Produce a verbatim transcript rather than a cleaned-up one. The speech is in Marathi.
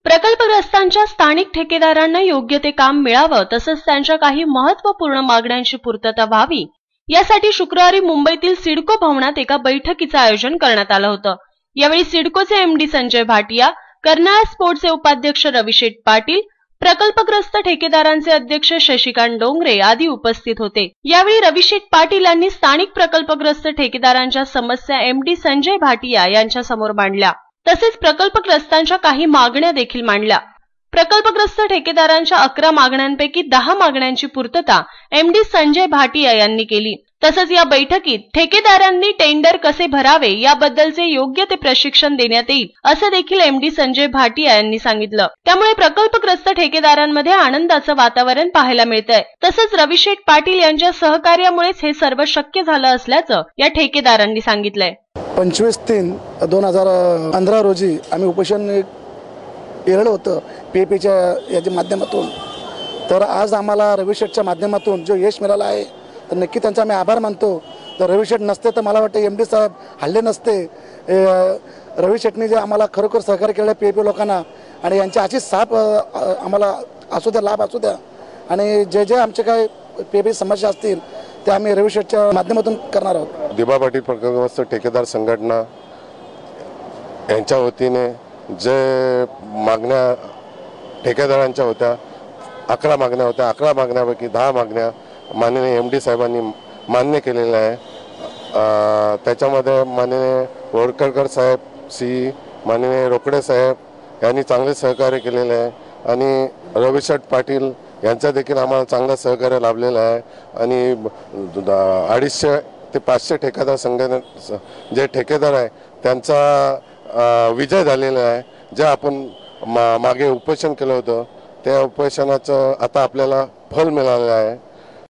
प्रकल्पग्रस्तांच्या स्थानिक ठेकेदारांना योग्य ते काम मिळावं तसंच त्यांच्या काही महत्त्वपूर्ण मागण्यांची पूर्तता व्हावी यासाठी शुक्रवारी मुंबईतील सिडको भवनात एका बैठकीचं आयोजन करण्यात आलं होतं। यावेळी सिडकोचे एमडी संजय भाटिया, कर्नाळा स्पोर्ट्सचे उपाध्यक्ष रविशेठ पाटील, प्रकल्पग्रस्त ठेकेदारांचे अध्यक्ष शशिकांत डोंगरे आदी उपस्थित होते। यावेळी रविशेठ पाटील यांनी स्थानिक प्रकल्पग्रस्त ठेकेदारांच्या समस्या एमडी संजय भाटिया यांच्या समोर मांडल्या। तसेच प्रकल्पग्रस्तांच्या काही मागण्या देखील मांडल्या। प्रकल्पग्रस्त ठेकेदारांच्या अकरा मागण्यांपैकी दहा मागण्यांची पूर्तता एमडी संजय भाटिया यांनी केली। तसंच या बैठकीत ठेकेदारांनी टेंडर कसे भरावे याबद्दलचे योग्य ते प्रशिक्षण देण्यात येईल असं देखील एमडी संजय भाटिया यांनी सांगितलं। त्यामुळे प्रकल्पग्रस्त ठेकेदारांमध्ये आनंदाचं वातावरण पाहायला मिळतंय। तसंच रविशेठ पाटील यांच्या सहकार्यामुळेच हे सर्व शक्य झालं असल्याचं या ठेकेदारांनी सांगितलंय। पंचवीस तीन दोन हजार पंधरा रोजी आम्ही उपोषण केलं होतं पीएपीच्या याच्या माध्यमातून। तर आज आम्हाला रविशेठच्या माध्यमातून जो यश मिळाला आहे तर नक्की त्यांचा आम्ही आभार मानतो। तर रविशेठ नसते तर मला वाटतं एमडी साहेब हल्ले नसते। रविशेठने जे आम्हाला खरोखर सहकार्य केलं पीएपी लोकांना आणि यांची अशीच साथ आम्हाला असू द्या, लाभ असू द्या आणि जे जे आमचे काय पीएपी समस्या असतील ते आम्ही रविशेठच्या माध्यमातून करणार आहोत। दिबा पाटील प्रकल्पग्रस्त ठेकेदार संघटना यांच्या वतीने जे मागण्या ठेकेदारांच्या होत्या अकरा मागण्या होत्या अकरा मागण्यापैकी दहा मागण्या माननीय एम डी साहेबांनी मान्य केलेल्या आहे। त्याच्यामध्ये माननीय वडकरकर साहेब सी माननीय रोकडे साहेब यांनी चांगले सहकार्य केलेले आहे आणि रविशेठ पाटील यांचा देखील आम्हाला चांगलं सहकार्य लाभलेलं आहे आणि अडीचशे ते पाचशे ठेकेदार संघटना जे ठेकेदार आहे त्यांचा विजय झालेला आहे। जे आपण मा मागे उपोषण केलं होतं त्या उपोषणाचं आता आपल्याला फल मिळालेलं आहे।